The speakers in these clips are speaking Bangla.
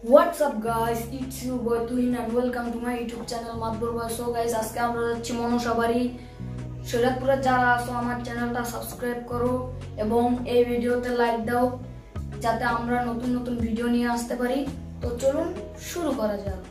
What's up guys, it's your boy Tuhin and welcome to my YouTube channel Madbor. So guys, আজকে আমরা যাচ্ছি মনসাবাড়ি শরীয়তপুরে। যারা আছো আমার চ্যানেলটা সাবস্ক্রাইব করো এবং এই ভিডিওতে লাইক দাও যাতে আমরা নতুন নতুন ভিডিও নিয়ে আসতে পারি। তো চলুন শুরু করা যাক।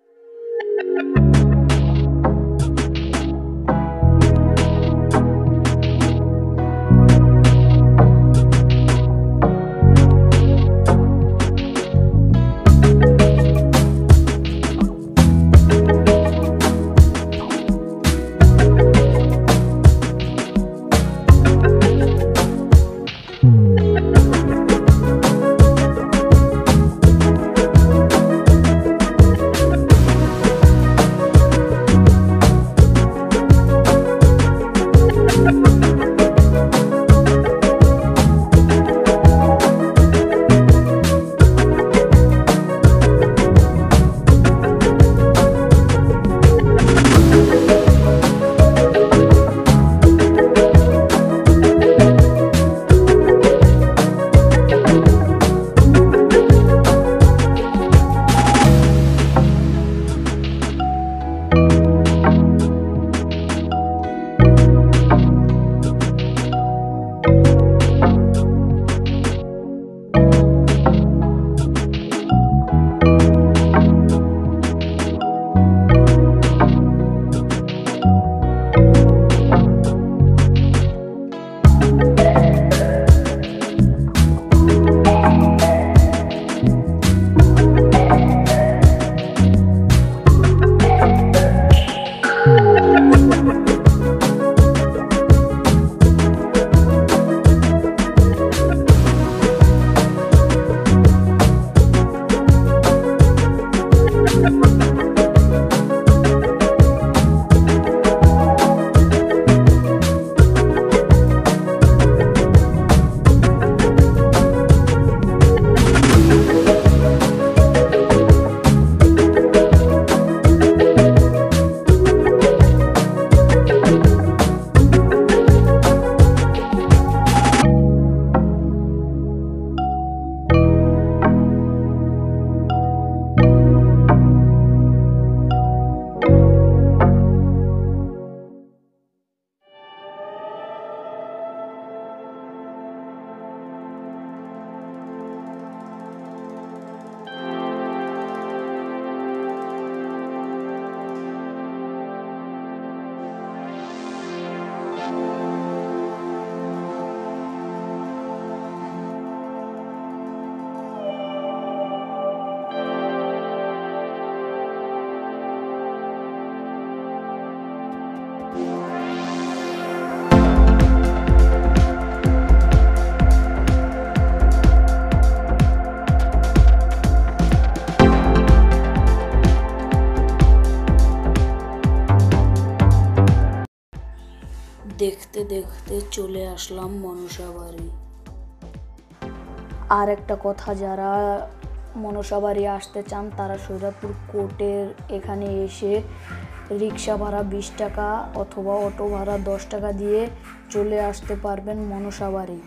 দেখতে দেখতে চলে আসলাম মনসাবাড়ি। আর একটা কথা, যারা মনসাবাড়ি আসতে চান তারা শরীয়তপুর কোর্টের এখানে এসে রিক্সা ভাড়া 20 টাকা অথবা অটো ভাড়া 10 টাকা দিয়ে চলে আসতে পারবেন মনসাবাড়ি।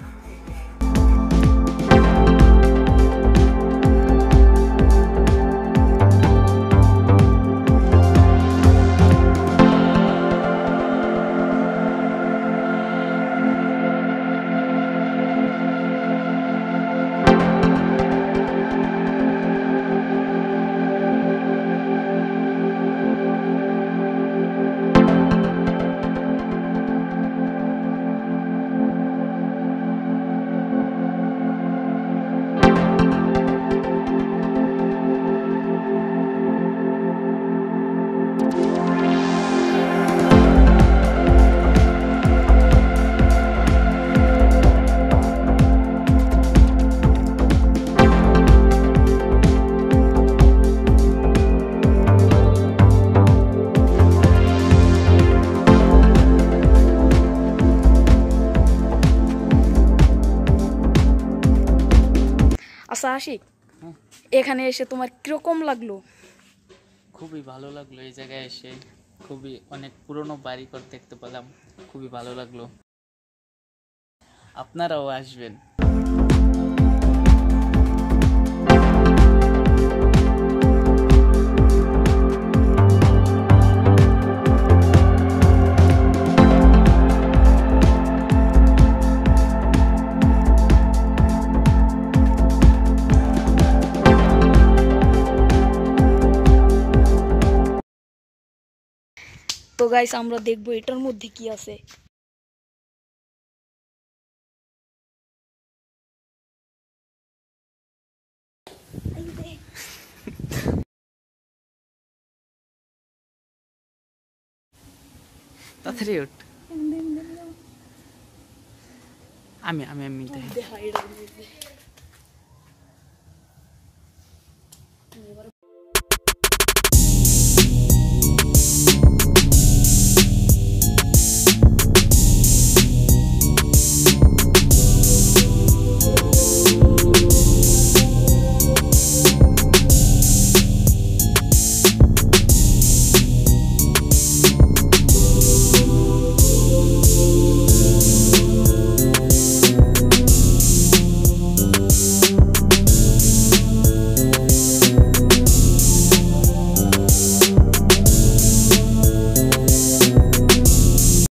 আচ্ছা আশিক, এখানে এসে তোমার কিরকম লাগলো? খুবই ভালো লাগলো। এই জায়গায় এসে খুবই অনেক পুরনো বাড়িঘর দেখতে পেলাম, খুবই ভালো লাগলো। আপনারাও আসবেন। গাইস আমরা দেখবো এটার মধ্যে কি আছে। তাড়াতাড়ি ওঠ। আমি আমি আমি দেখা এটার মধ্যে এবারে